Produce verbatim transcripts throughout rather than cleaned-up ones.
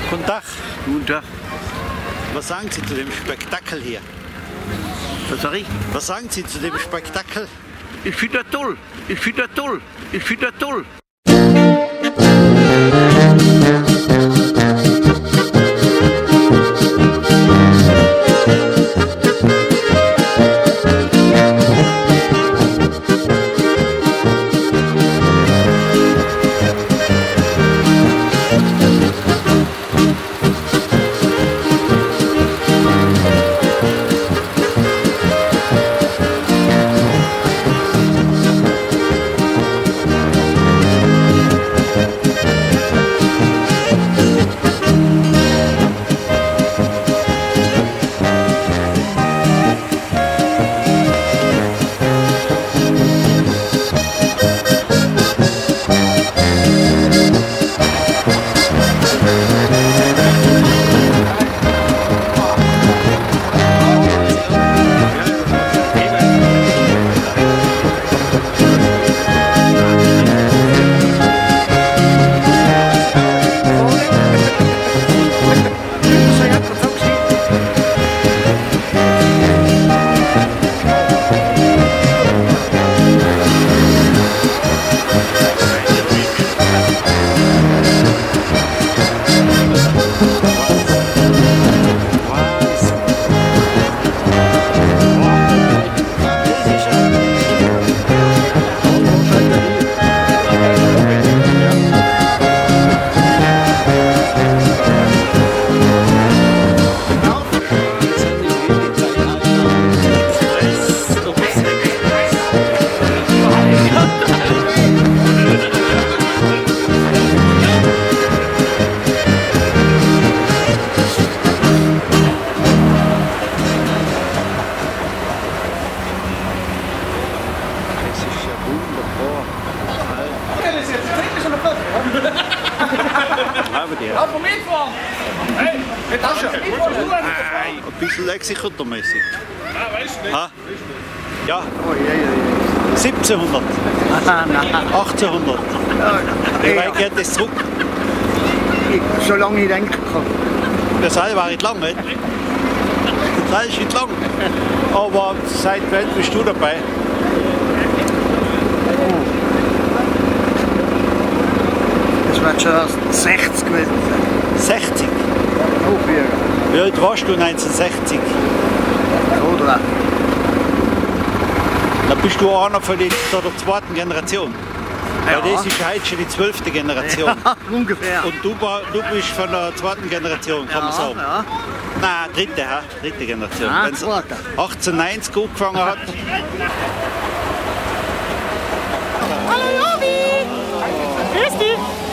Guten Tag. Guten Tag. Was sagen Sie zu dem Spektakel hier? Was sag ich? Was sagen Sie zu dem Spektakel? Ich finde das toll. Ich finde das toll. Ich finde das toll. Lass mal mitfahren! Hey, eine Tasche! Ein bisschen exekutormäßig. Ah, weißt du nicht? Ha? Ja. siebzehnhundert. achtzehnhundert. Wie weit geht das zurück? Solange ich denken kann. Das war nicht lang, nicht? Das ist nicht lang. Aber seit wann bist du dabei? Das wird schon erst sechzig gewesen sein. sechzig? Hochjäger. Wie alt warst du neunzehnhundertsechzig? Oder? Dann bist du einer von der zweiten Generation. Ja. Weil das ist heute schon die zwölfte Generation. Ja, ungefähr. Und du, war- du bist von der zweiten Generation, kann man Ja, sagen. ja. Nein, dritte, hä? dritte Generation. Ah, Wenn's zweite. achtzehnhundertneunzig angefangen hat. Hallo Jobi! Grüß dich!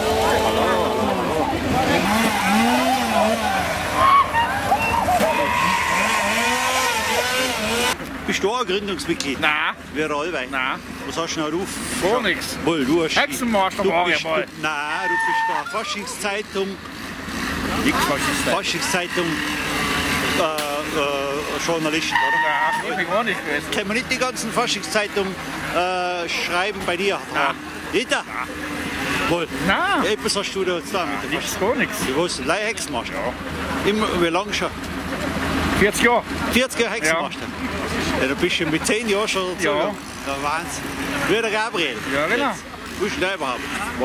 Bist du auch ein Gründungsmitglied? Nein, Wie der Allwein? nein, Was hast du noch auf? gar nichts. Wohl, du hast. Hexenmeister du war ich bist, mal. Du, nein, du bist da. Faschingszeitung. Nix, was ist das? Faschingszeitung. Äh, äh, Journalist, oder? Nein, ich bin gar nicht gewesen. Können wir nicht die ganzen Faschingszeitungen äh, schreiben bei dir? Nein. Jeder? Wohl. Nein, Ja, etwas hast du da jetzt da mit der nix, gar nichts. Du warst Leihhexenmeister. Immer, wie lange schon? vierzig Jahre. vierzig Jahre Hexenmeister. Ja. Da bist du mit zehn Jahren schon dazu. Ja. Ja, Wahnsinn. Wie der Gabriel. Ja, genau. Jetzt. Wo ist denn der überhaupt?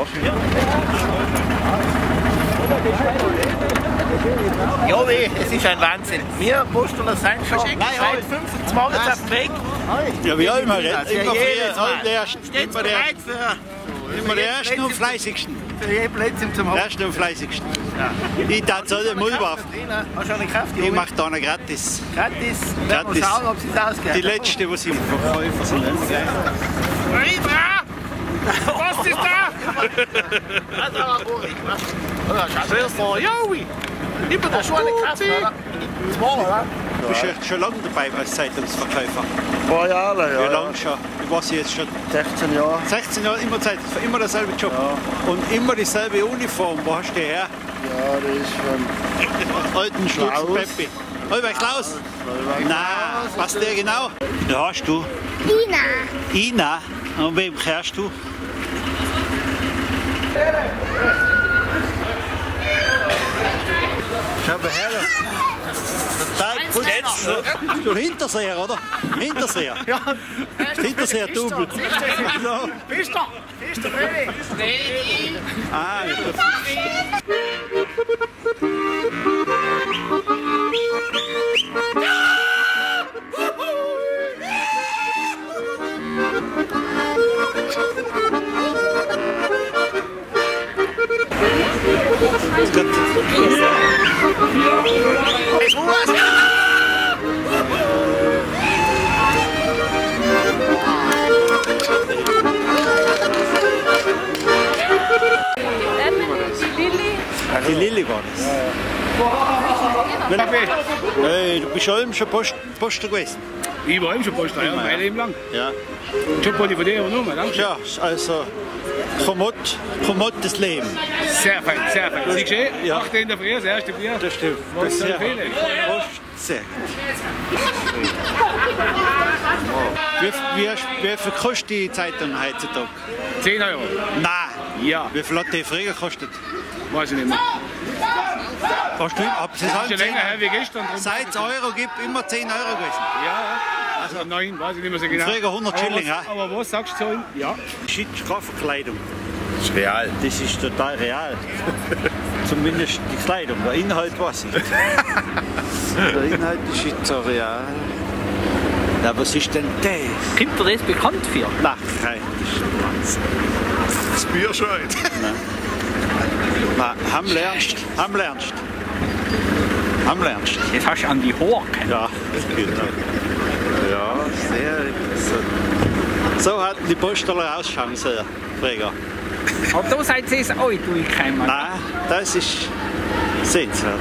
Ja, weh, es ist ein Wahnsinn. Wir Postuler sind schon seit fünfundzwanzig Mal jetzt auf dem Weg. Ja, wie immer. Immer, Ja, früher, jedes Mal. immer der Erste. Steht Immer der, bereit für, immer der Erste und Fleißigsten. für jeden Plätzchen zum Der Haben. Erste und Fleißigsten. Ich darf es alle mal werfen. Hast du eine Kraft? Ich mache da noch gratis. Gratis. Werden wir Gratis. schauen, ob sie es ausgeht. Die letzte, die sie Verkäufer sind. Rita! Was ist da? Das ist aber ruhig, was? Zuerst mal Jobi! Ich bin der Schon eine Kraft, Schwarze! oder? Zwei, oder? Du bist ja schon lange dabei als Zeitungsverkäufer. Ein paar Jahre, Wie ja. lange schon? Ich weiß jetzt schon sechzehn Jahre. sechzehn Jahre, immer Zeit, immer derselbe Job. Und immer dieselbe Uniform. Wo hast du die her? Ja, das ist von Alten Schlutzen Klaus. Peppi. Halber Klaus? Nein, was der genau? Wie heißt du? Ina! Ina. Und wem kehrst du? Schau mal her. Jetzt du Hinterseher, oder? Hinterseher. Ja. Hinterseher Double. So. Bist du? Bist du ready? Ready. Ah, die Lilly war das. Ja. Hey, du bist schon schon Post, Poster gewesen. Ich war eben schon Poster, ja, mein Leben lang. Ja. Schon Pony von dir übernommen, danke. Ja, also kommod, kommodes Leben. Sehr fein, sehr fein. Siehst du, Ja. acht in der Früh, das erste Bier. Das stimmt. Was Das ist soll sehr, fehlen? sehr gut. Wie, wie, wie viel kostet die Zeitung heutzutage? zehn Euro. Nein. Ja. Wie viel hat die früher gekostet? Weiß ich nicht mehr. Hast du, ab, sie Das sagen ist schon zehn länger her wie gestern. drum- Seit es Euro gibt, immer zehn Euro gewesen. Ja, also nein, weiß ich nicht mehr so genau. Früher hundert Aber Schilling, was- ja. Aber was sagst du so? in- Ja. Schiffskraftverkleidung. Das ist real. Das ist total real. Zumindest die Kleidung. Der Inhalt weiß ich. Der Inhalt ist nicht so real. Ja, was ist denn das? Kommt dir das bekannt vor? Nein, das ist Wahnsinn. Das Bier schon. Nein, ham lernst. Ham lernst. Ham lernst. Das hast du an die Haare. Ja, genau. Ja, sehr interessant. So hatten die Postaler ausschauen sehr früher. Aber da seid ihr es auch durchgekommen. Nein, das ist sehenswert.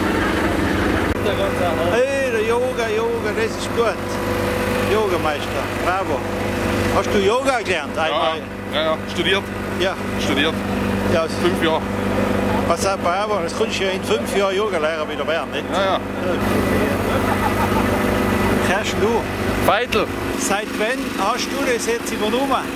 Hey, der Yoga, Yoga, das ist gut. Yogameister, bravo. Hast du Yoga gelernt? Einmal? Ja, ja, studiert, Ja. studiert, Ja, fünf Jahre. pass auf, bravo, das kannst du ja in fünf Jahren Yogalehrer wieder werden, nicht? Ja, ja. Kennst du? Feitel, Seit wann hast du das jetzt übernommen?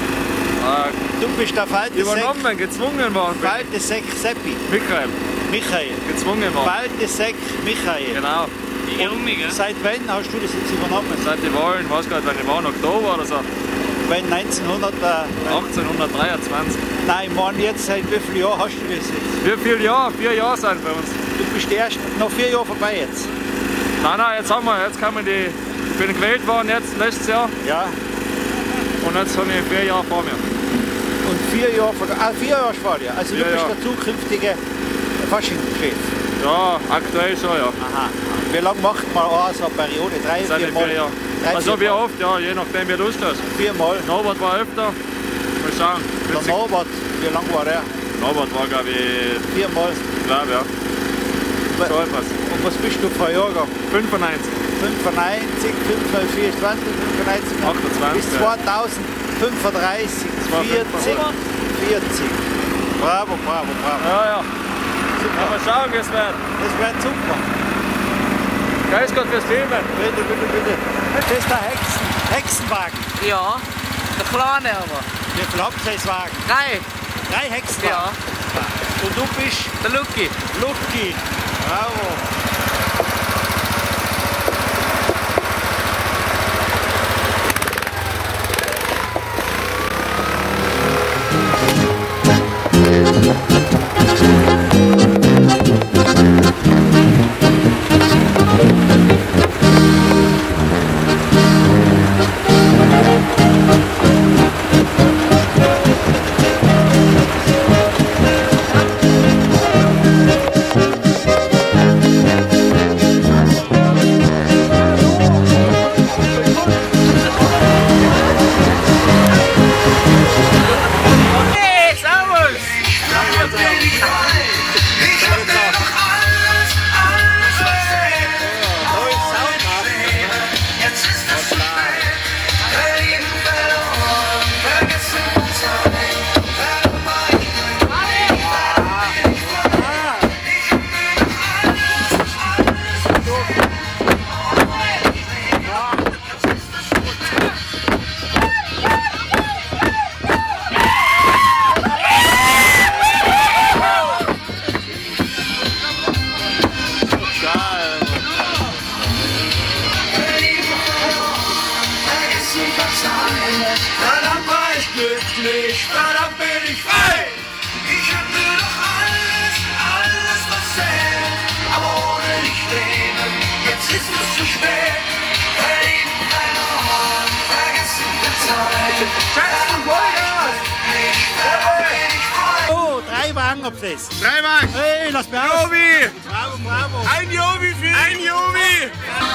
äh, Du bist der Falte Seck, übernommen, gezwungen worden. Falte Seck Seppi, Michael, Michael. gezwungen worden. Falte Seck Michael. Genau. Seit wann hast du das jetzt übernommen? Seit die Wahlen, ich weiß gar nicht, wann die waren, Oktober oder so, Wenn neunzehnhundert, äh, achtzehnhundertdreiundzwanzig. nein, Mann, jetzt seit wie vielen Jahren hast du das jetzt? Wie viele Jahre? Vier Jahre sind bei uns. Du bist erst noch vier Jahre vorbei jetzt. Nein, nein, jetzt haben wir, jetzt kann man die, ich bin gewählt worden jetzt letztes Jahr Ja. und jetzt habe ich vier Jahre vor mir. Und vier Jahre vor, ah, vier Jahre vor dir. Also Vier du bist Jahre. der zukünftige Faschingschef. Ja, aktuell so, ja. Aha. Wie lange macht man auch so eine Periode? Drei, Seit vier den Mal? vier Jahren. Drei, Also vier wie Mal. oft, ja, je nachdem wie du Lust hast. Viermal. Norbert war öfter. Mal schauen. Der Norbert, wie lange war der? Norbert war glaube ich, Viermal. glaube ja. So etwas. Und was bist du für ein Jahrgang? fünfundneunzig. fünfundneunzig, fünfundvierzig, fünfundneunzig, achtundzwanzig, bis ja. zweitausendfünfunddreißig, vierzig, zweitausendfünfhundert. vierzig. Bravo, bravo, bravo. Ja, ja. Ja, mal schauen, wie es wird. Das wird super. Geist Gott fürs Filmen. Bitte, bitte, bitte. Das ist der Hexen, Hexenwagen. Ja, der kleine aber. Wie viel habt ihr das Wagen? Drei. Drei Hexenwagen. Ja, Und du bist der Lucky. Lucky. Bravo. Hey, servus. Oh, drei Wagen auf das. Drei Wagen. Hey, lass mir aus. Jovi. Bravo, bravo. Ein Jovi für ein Jovi.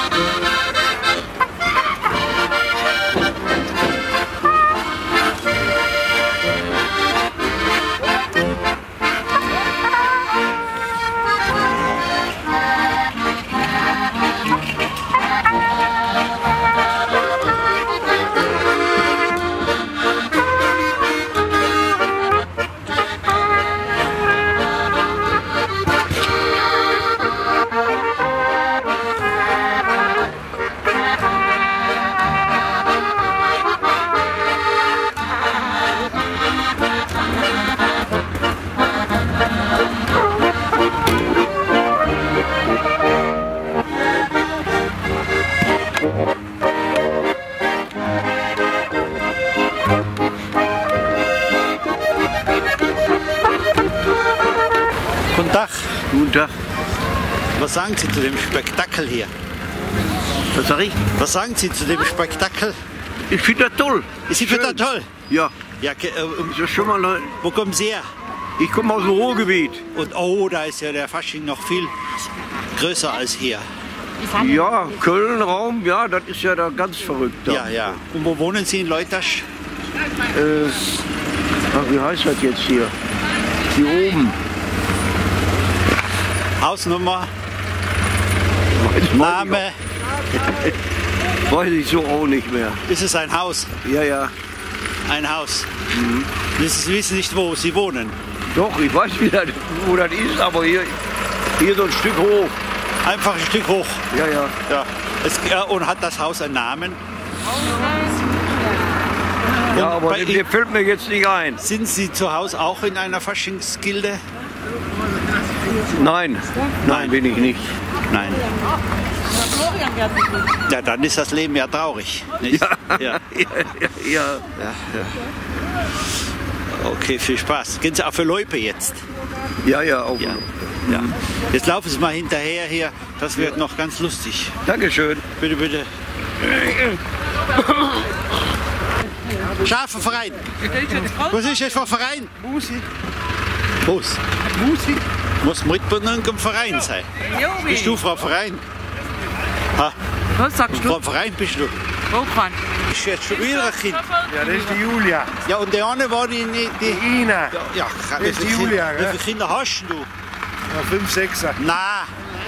Guten Tag. Guten Tag. Was sagen Sie zu dem Spektakel hier? Was sag ich? Was sagen Sie zu dem Spektakel? Ich finde das toll. Sie finden das toll? Ja. Ja, ke- äh, Ist ja schon mal ne- wo kommen Sie her? Ich komme aus dem Ruhrgebiet. Und oh, da ist ja der Fasching noch viel größer als hier. Ja, Köln-Raum, ja, das ist ja da ganz verrückt. Da. Ja, ja. Und wo wohnen Sie in Leutasch? Äh, ach, wie heißt das jetzt hier? Hier oben. Hausnummer, Weiß, Name. Weiß ich so auch nicht mehr. Ist es ein Haus? Ja, ja. Ein Haus. Mhm. Sie wissen nicht, wo Sie wohnen. Doch, ich weiß, wie das, wo das ist, aber hier, hier so ein Stück hoch. Einfach ein Stück hoch. Ja, ja. Ja. Es, ja, und hat das Haus einen Namen? Ja, Und aber bei der, Ihnen- der fällt mir jetzt nicht ein. Sind Sie zu Hause auch in einer Faschingsgilde? Nein, nein, bin ich nicht. Nein. Ja, dann ist das Leben ja traurig. Nicht? Ja, Ja. ja, ja. Ja, ja. Okay, viel Spaß. Gehen Sie auch für Loipe jetzt? Ja, ja, auch. Ja. Ja. Jetzt laufen Sie mal hinterher hier. Das wird noch ganz lustig. Dankeschön. Bitte, bitte. Scharfe Verein. Was ist das für ein Verein? Musik. Was? Musik. Muss mit bei irgendeinem Verein sein. Bist du Frau Verein? Ha? Was sagst Frau Verein bist du? Wovon? Ist jetzt schon wieder ein Kind. Ja, das ist die Julia. Ja, und der eine war die... die, die Ina. ja, Das ist die Julia, Wie gell? viele Kinder hast du? Ja, fünf, sechser. Na.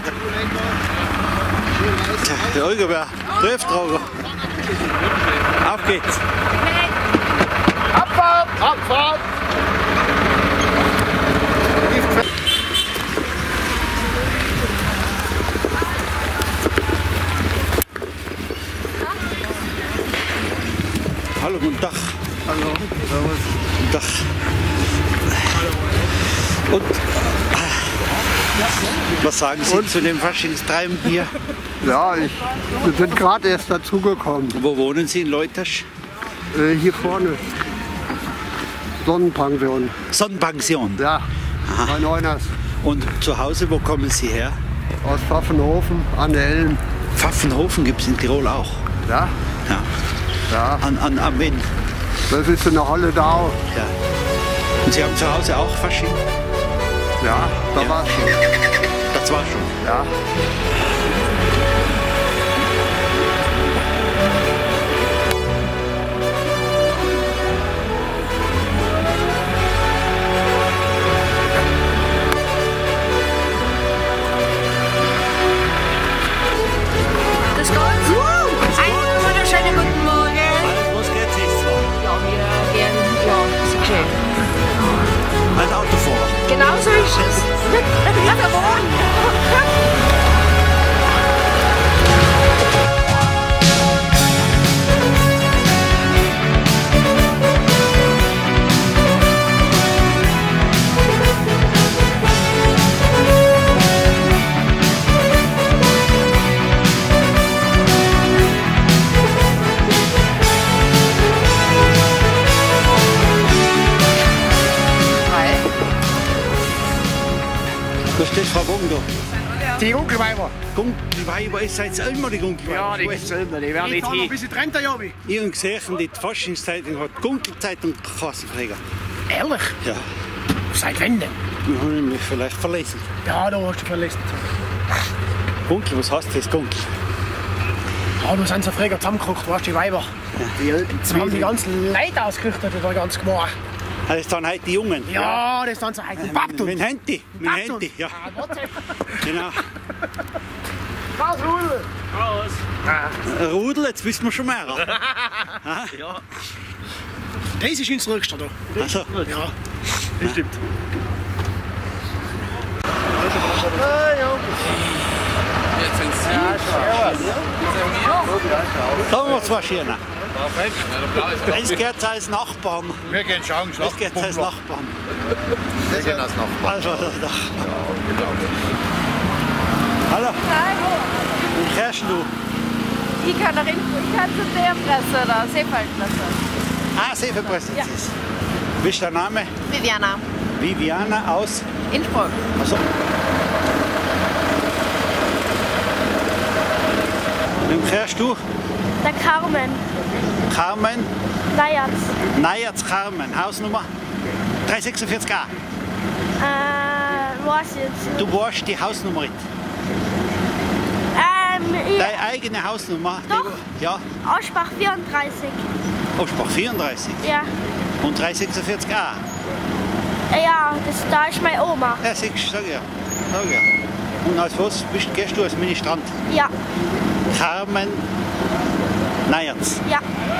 Tja, der Olga wäre Treftrager. Auf geht's. Abfahrt! Abfahrt! Hallo, guten Tag. Hallo, servus. Guten Tag. Und äh, was sagen Sie Und? zu dem Faschingstreiben hier? Ja, ich, wir sind gerade erst dazugekommen. Wo wohnen Sie in Leutasch? Äh, hier vorne. Sonnenpension. Sonnenpension. Ja, bei Neuners. Und zu Hause, wo kommen Sie her? Aus Pfaffenhofen an der Elm. Pfaffenhofen gibt es in Tirol auch. Ja, Ja. ja. An, an, am Inn. Das ist in der Holledau. Ja. Und Sie haben zu Hause auch Fasching? Ja, da Ja. war's schon. Das war schon. Ja. Das geht. Einen wunderschönen guten Morgen. Alles was geht, ist zwar. Ja, wir gehen, ja, ist schön. Als Autofahrer. Genau so ist es. Ja, wir wollen. ist das, Frau Wong da? Die Gunkelweiber. Gunkelweiber, ist jetzt immer die Gunkelweiber. Ja, die gibt's immer, die werden nicht hin. Ein bisschen trennt der Jobi. Ich habe gesehen, die Faschingszeitung hat Gunkelzeitung Kassenpfleger. Ehrlich? Ja. Seit wann denn? Wir haben nämlich vielleicht verlesen. Ja, da hast du verlesen. Gunkel, was heißt das, Gunkel? Ja, da sind so Fräger zusammengekocht, weißt du, die Weiber. Ja. Die alten Jetzt haben die ganzen Leute ausgerichtet, da ganz gemacht. Das ist dann heute die Jungen. Ja, das ist dann so heute ein Babtun. Mit Handy. Mit Handy, ja. Genau. Was, Rudel? Ein Rudel, jetzt wissen wir schon mehr. Ja. Das ist ins Rückste da. Also, Ja, Das stimmt. Jetzt sind Sie. da haben wir zwei Schirner. Es geht als Nachbarn. wir gehen schauen, Es geht als Nachbarn. Wir gehen als Nachbarn. Also, das Nachbarn. Hallo, Hallo. wie kennst du? Ich kann nach hinten, ich kann zu der Presse da, Seefeldpresse. Ah, Seefepresse Ja. ist es. Wie ist der Name? Viviana. Viviana aus. Innsbruck. Also. Wem kennst du? Der Carmen. Carmen. Nayat. Nayats Carmen. Hausnummer dreihundertsechsundvierzig a. Äh, was jetzt? Du weißt die Hausnummer nicht. Ähm, ich, Deine eigene Hausnummer. Doch. Die, ja. Aussprach vierunddreißig. Aussprach vierunddreißig. Ja. Und dreihundertsechsundvierzig a. Äh, Ja, das, da ist meine Oma. Ja, siehst du, sag ja. Sag ja. Und als was bist, gehst du als Ministrant? Ja, Carmen Nayats. ja.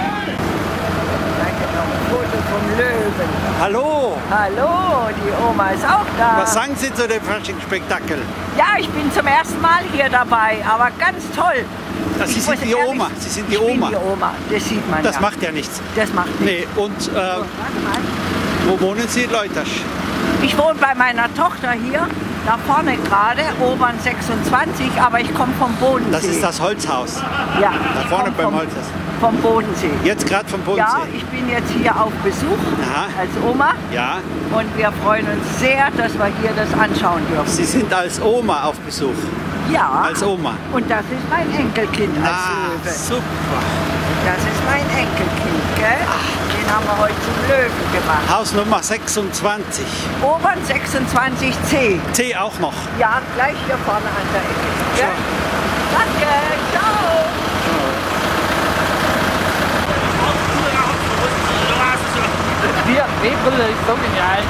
Foto vom Löwen. Hallo! Hallo, die Oma ist auch da. Was sagen Sie zu dem Faschingsspektakel? Ja, ich bin zum ersten Mal hier dabei, aber ganz toll. Ah, Sie Ich sind muss die ehrlich- Oma. Sie sind die ich Oma. bin die Oma, das sieht man Das ja. macht ja nichts. Das macht nichts. Nee, und äh, Warte mal. wo wohnen Sie, Leutasch? Ich wohne bei meiner Tochter hier, da vorne gerade, Obern sechsundzwanzig, aber ich komme vom Bodensee. Das ist das Holzhaus. Ja, Da ich vorne komm beim vom, Holzhaus. vom Bodensee. Jetzt gerade vom Bodensee. Ja, ich bin jetzt hier auf Besuch Aha. als Oma Ja, und wir freuen uns sehr, dass wir hier das anschauen dürfen. Sie sind als Oma auf Besuch. Ja, Als Oma. und das ist mein Enkelkind als Ah, Löwe. super. Das ist mein Enkelkind, gell? Den haben wir heute zum Löwen gemacht. Hausnummer sechsundzwanzig. Obern sechsundzwanzig C. C auch noch. Ja, gleich hier vorne an der Ecke. Gell? Danke, ciao. Die Brille ist so genial.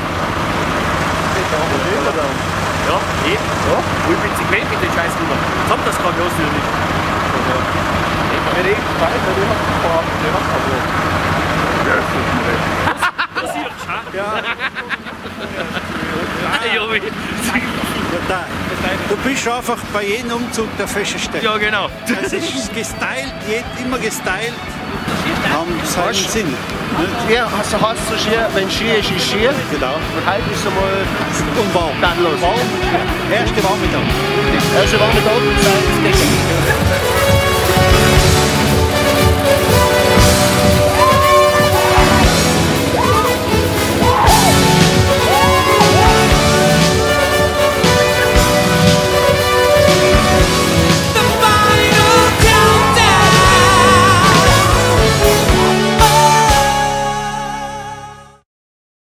Ja, eben. Ja. Wo ich bin sie gewählt mit den scheiß Nummer. Jetzt haben das gerade los, nicht. Wir reden weiter, die hat gefahren, die hat verloren. Ja, Jobi. Ja, da. Du bist einfach bei jedem Umzug der Feststelle. Ja, genau. Es ist gestylt, jed- immer gestylt. Haben seinen Sinn. Ja, also heißt so schier, wenn Ski ist, ist Ski. Genau. Und heute ist es einmal Und warm. dann los. Warm. Erste warme Tag. Also warme Tag, Zeit,